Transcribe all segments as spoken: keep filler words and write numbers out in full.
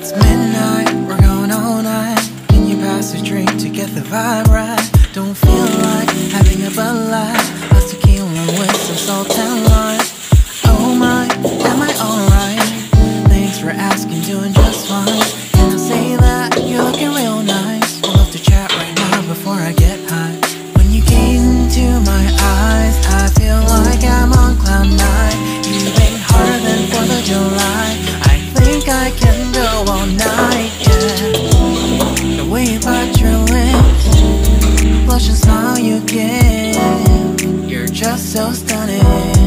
It's midnight, we're going all night. Can you pass a drink to get the vibe right? Don't feel like having a Bud Light. Let's tequila with some salt and lime. Oh my, am I alright? Thanks for asking, doing just fine. Can I say that you're looking real nice? We'll have to chat right now before I get high. When you gaze into my eyes, I feel like I'm on cloud nine. You ain't harder than fourth of July. I think I can go all night, yeah. The way you bite your lips, blush and smile you give, you're just so stunning.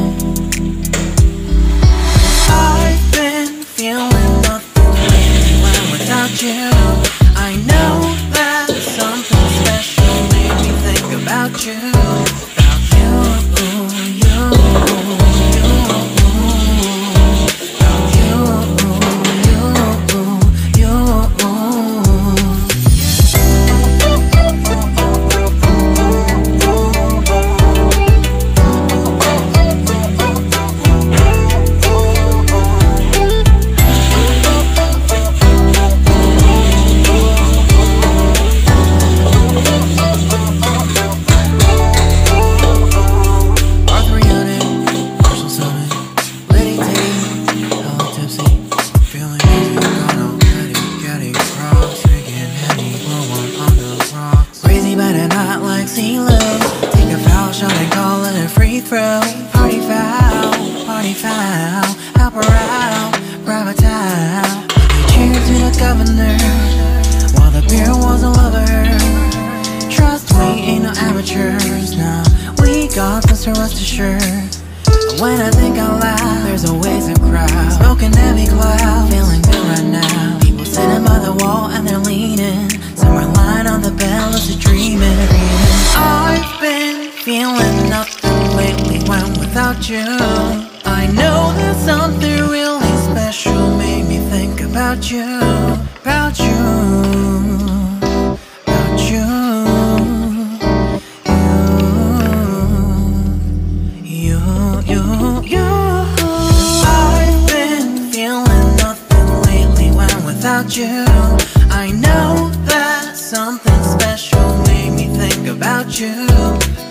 I've been feeling nothing lately when without you. I know that something special made me think about you. About you, you, party foul, party foul, help her out, grab a towel. Cheers to the governor, while the beer was a lover. Trust we ain't no amateurs, nah, we got this, so rest assured. When I think out loud, there's always a crowd, smoking heavy cloud, feeling good right now. People sitting by the wall and they're leaning, somewhere lying on the bed, lucid dreaming. I've been feeling nothing lately when without you. I know that something really special made me think about you, about you, about you, you, you, you, you. I've been feeling nothing lately when without you. I know that something special made me think about you.